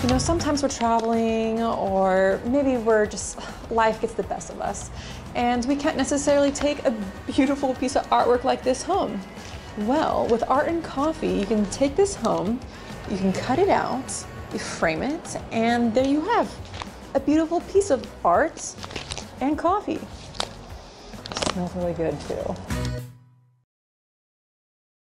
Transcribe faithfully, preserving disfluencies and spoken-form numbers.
You know, sometimes we're traveling, or maybe we're just, life gets the best of us, and we can't necessarily take a beautiful piece of artwork like this home. Well, with Art and Coffee, you can take this home, you can cut it out, you frame it, and there you have a beautiful piece of art and coffee. It smells really good too.